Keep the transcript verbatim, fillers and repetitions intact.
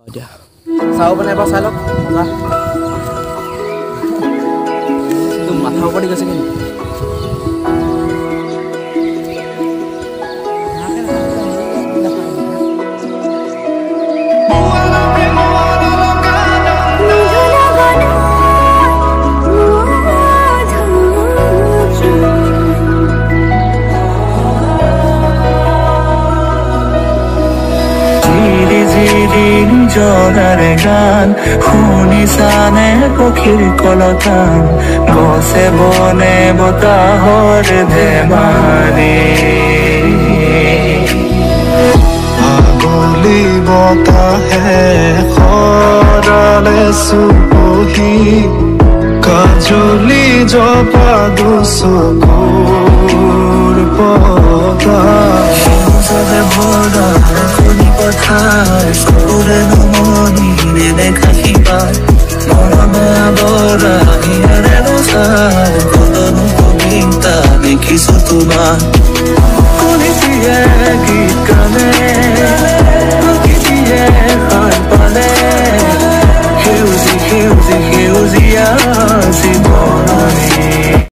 এতিয়া চাও বনাই এবাৰ চাই লওক মজা একদম মাথা ওপৰত গৈছে কিন্তু জগাৰ গান শুনিছানে পক্ষীৰ কলতান গছে বনে বতাহৰ ধেমালি আগলি বতাহে সৰালে চুপহি কাজলি জপা দুচকুৰ পতা সবে ভৰা শুনি পথাৰ চকুৰে নমনি নেদেখা শিপাৰ মৰমে আৱৰা হিয়াৰে ৰচাৰ কলনো কবিতা দেখিছো তোমাৰ